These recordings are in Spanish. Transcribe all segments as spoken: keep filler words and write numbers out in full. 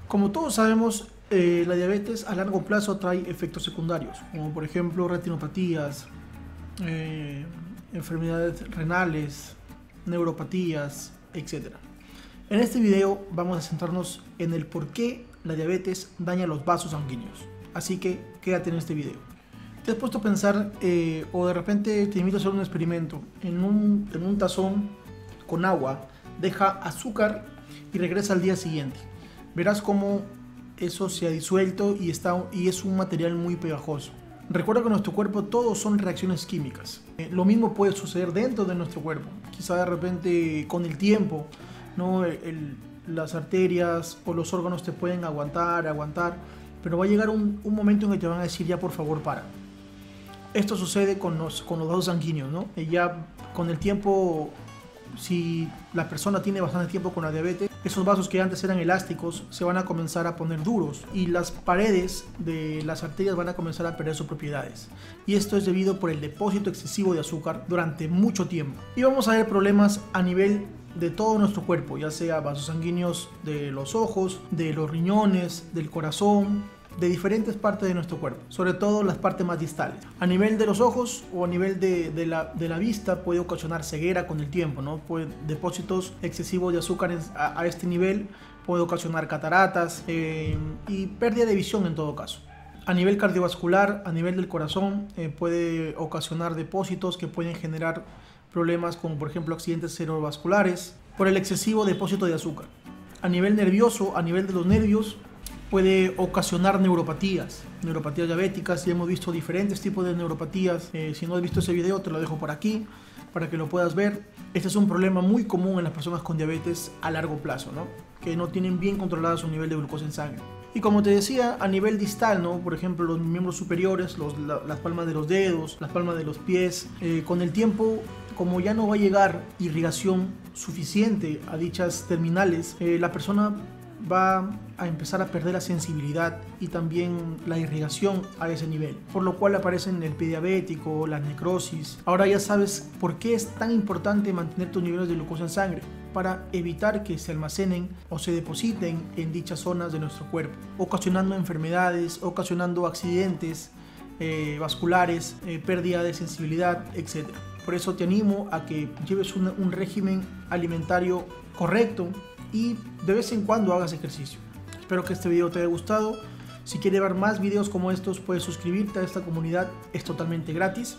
Como todos sabemos, eh, la diabetes a largo plazo trae efectos secundarios, como por ejemplo retinopatías, eh, enfermedades renales, neuropatías, etcétera. En este video vamos a centrarnos en el por qué la diabetes daña los vasos sanguíneos, así que quédate en este video. ¿Te has puesto a pensar eh, o de repente te invito a hacer un experimento? En un, en un tazón con agua, deja azúcar y regresa al día siguiente. Verás cómo eso se ha disuelto y, está, y es un material muy pegajoso. Recuerda que en nuestro cuerpo todo son reacciones químicas. Eh, lo mismo puede suceder dentro de nuestro cuerpo. Quizá de repente con el tiempo, ¿no? el, el, las arterias o los órganos te pueden aguantar, aguantar, pero va a llegar un, un momento en que te van a decir ya por favor para. Esto sucede con los, con los vasos sanguíneos, ¿no? Y ya con el tiempo, si la persona tiene bastante tiempo con la diabetes, esos vasos que antes eran elásticos se van a comenzar a poner duros y las paredes de las arterias van a comenzar a perder sus propiedades. Y esto es debido por el depósito excesivo de azúcar durante mucho tiempo. Y vamos a ver problemas a nivel de todo nuestro cuerpo, ya sea vasos sanguíneos de los ojos, de los riñones, del corazón, de diferentes partes de nuestro cuerpo, sobre todo las partes más distales. A nivel de los ojos o a nivel de, de, la, de la vista puede ocasionar ceguera con el tiempo, ¿no? Puede, depósitos excesivos de azúcar a, a este nivel puede ocasionar cataratas eh, y pérdida de visión en todo caso. A nivel cardiovascular, a nivel del corazón, eh, puede ocasionar depósitos que pueden generar problemas como por ejemplo accidentes cerebrovasculares por el excesivo depósito de azúcar. A nivel nervioso, a nivel de los nervios, puede ocasionar neuropatías, neuropatías diabéticas, y hemos visto diferentes tipos de neuropatías. Eh, si no has visto ese video te lo dejo por aquí para que lo puedas ver. Este es un problema muy común en las personas con diabetes a largo plazo, ¿no? Que no tienen bien controlado su nivel de glucosa en sangre. Y como te decía, a nivel distal, ¿no? Por ejemplo, los miembros superiores, los, la, las palmas de los dedos, las palmas de los pies, eh, con el tiempo, como ya no va a llegar irrigación suficiente a dichas terminales, eh, la persona va a empezar a perder la sensibilidad y también la irrigación a ese nivel, por lo cual aparecen el pie diabético, la necrosis. Ahora ya sabes por qué es tan importante mantener tus niveles de glucosa en sangre, para evitar que se almacenen o se depositen en dichas zonas de nuestro cuerpo, ocasionando enfermedades, ocasionando accidentes eh, vasculares, eh, pérdida de sensibilidad, etcétera. Por eso te animo a que lleves un, un régimen alimentario correcto y de vez en cuando hagas ejercicio. Espero que este video te haya gustado. Si quieres ver más videos como estos, puedes suscribirte a esta comunidad, es totalmente gratis,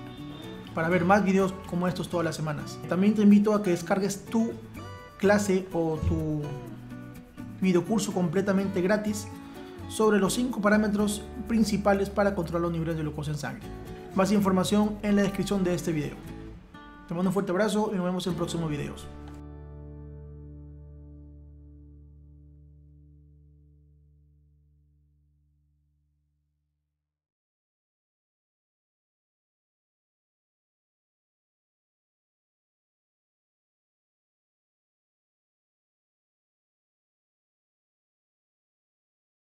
para ver más videos como estos todas las semanas. También te invito a que descargues tu clase o tu videocurso completamente gratis sobre los cinco parámetros principales para controlar los niveles de glucosa en sangre. Más información en la descripción de este video. Te mando un fuerte abrazo y nos vemos en próximos videos.